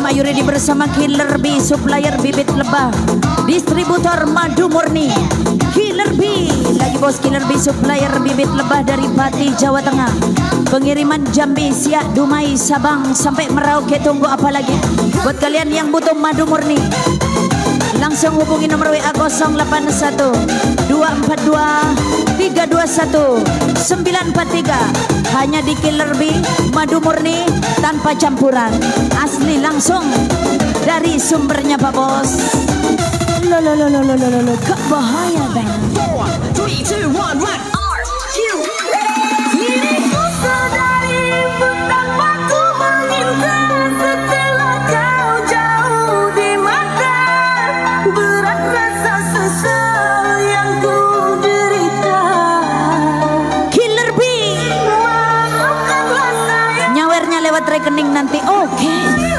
Ayu Ready bersama Killer B, supplier bibit lebah, distributor madu murni. Killer B, lagi bos Killer B, supplier bibit lebah dari Pati, Jawa Tengah. Pengiriman Jambi, Siak, Dumai, Sabang sampai Merauke. Tunggu apa lagi? Buat kalian yang butuh madu murni, langsung hubungi nomor WA 081 242 321 943. Hanya di Killer B, madu murni tanpa campuran, asli langsung dari sumbernya Pak Bos. Lo gak bahaya bang. 4, 3, 2, 1, run. Lewat rekening nanti, oke.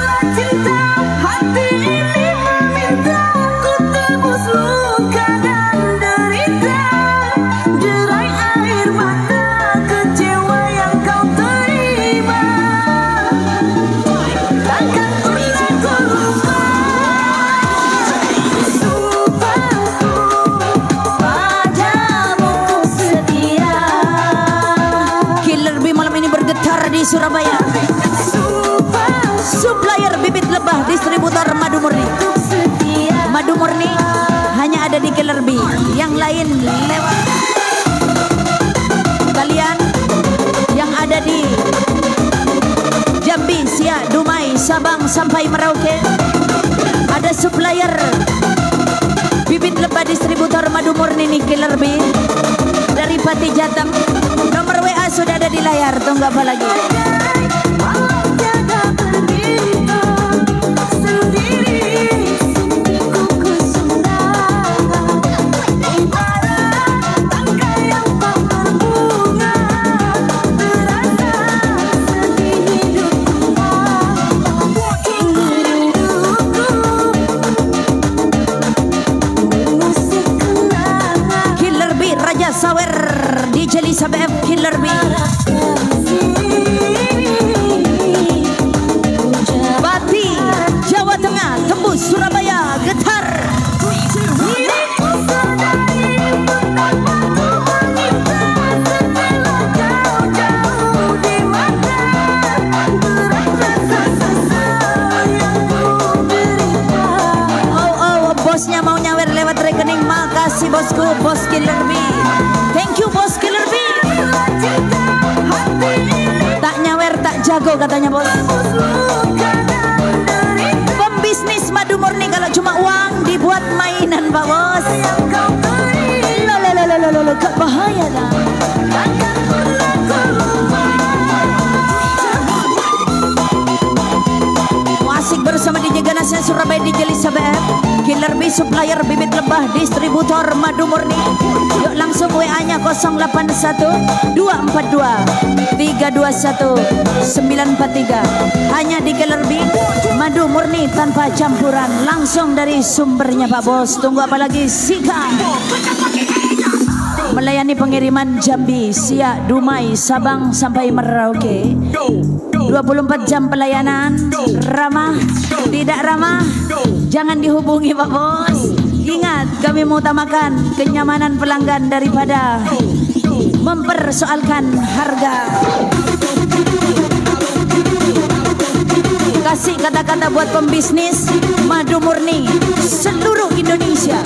Hati ini meminta ku tebus luka dan derita, derai air mata kecewa yang kau terima. Takkan pernah ku lupa sumpahku padamu setia. Killer B malam ini bergetar di Surabaya. Supplier bibit lebah, distributor madu murni. Madu murni hanya ada di Killer B, yang lain lewat. Kalian yang ada di Jambi, Siak, Dumai, Sabang sampai Merauke, ada supplier bibit lebah, distributor madu murni nih Killer B dari Pati, Jateng. Nomor WA sudah ada di layar, tunggu apa lagi? Sawer di Jelisa BF Killer B. Pati, Jawa Tengah, tembus Surabaya, getar. Oh, bosnya mau nyawer lewat rekening. Makasih bosku, bos Killer B. Thank you bos Killer B. Tak nyawer tak jago katanya bos. Pembisnis madu murni kalau cuma uang dibuat mainan Pak Bos. Lo gak bahaya dah. Asik bersama DJ Ganasnya Surabaya di Jelisa BF. Killer B, supplier bibit lebah, distributor madu murni. Yuk langsung WA-nya 081 242 321 943. Hanya di Killer B, madu murni tanpa campuran, langsung dari sumbernya Pak Bos. Tunggu apa lagi? Sikat. Melayani pengiriman Jambi, Siak, Dumai, Sabang sampai Merauke. 24 jam pelayanan, ramah, tidak ramah, jangan dihubungi Pak Bos. Ingat, kami mengutamakan kenyamanan pelanggan daripada mempersoalkan harga. Kasih kata-kata buat pembisnis madu murni seluruh Indonesia.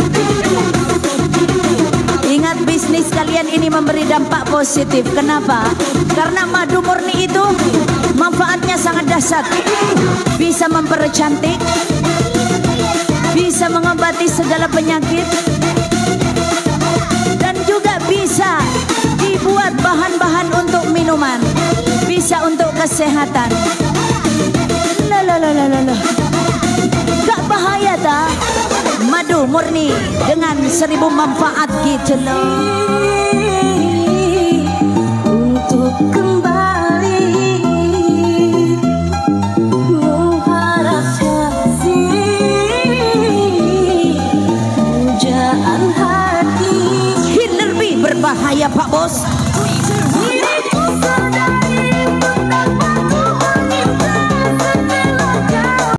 Ingat, bisnis kalian ini memberi dampak positif. Kenapa? Karena madu murni itu manfaatnya sangat dahsyat. Bisa mempercantik, bisa mengobati segala penyakit, dan juga bisa dibuat bahan-bahan untuk minuman, bisa untuk kesehatan. Gak bahaya tak? Madu murni dengan 1000 manfaat gitu loh. Untuk kembali mengharap kasih, pujaan hati. Killer B berbahaya Pak Bos.